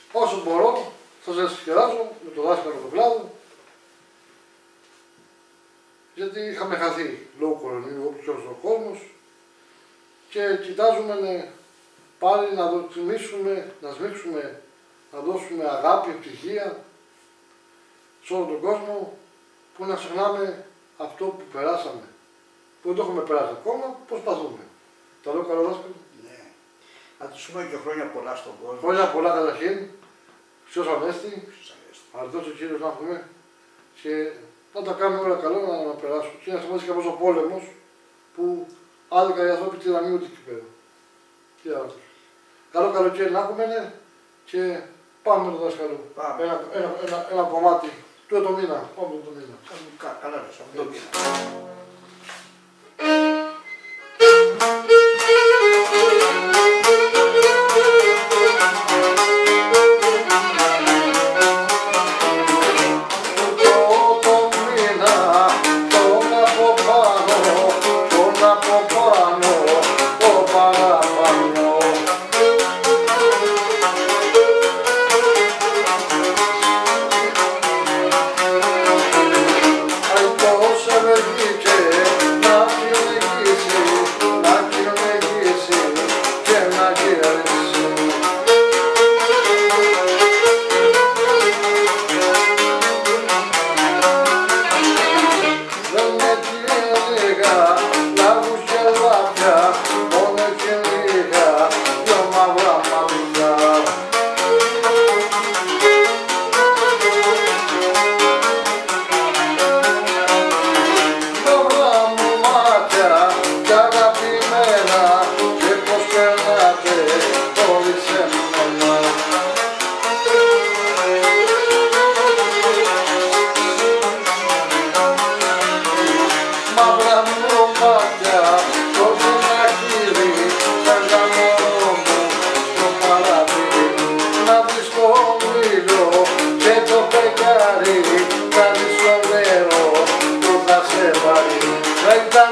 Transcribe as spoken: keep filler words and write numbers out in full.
όσο μπορώ θα σας διασκεδάσω με το δάσκαλο του κλάδου, γιατί είχαμε χαθεί λόγω κορονοϊού όπως και όλος ο κόσμος και κοιτάζουμε ναι, πάλι να δοκιμήσουμε, να σμίξουμε, να δώσουμε αγάπη, ευτυχία σε όλο τον κόσμο, που να ξεχνάμε αυτό που περάσαμε, που δεν το έχουμε περάσει ακόμα, προσπαθούμε. Τα λέω καλό δάσκαλο. Ναι. Να τους πούμε και χρόνια πολλά στον κόσμο. Χρόνια πολλά καταρχήν, ποιος ανέστη, αρδός ο Κύριος να έχουμε και να τα κάνουμε όλα καλά να, να περάσουμε. Και να σημαίνει και αυτός ο πόλεμος που άδικα οι άνθρωποι τυραννίονται εκεί πέρα. Τι άλλο. Καλό καλοκαίρι να έχουμε ναι, και πάμε με το δάσκαλο. Πάμε. Ένα, ένα, ένα, ένα κομμάτι του ετομήνα. Πάμε το μήνα. Καλά, ρε, αυτό το μήνα. Right back.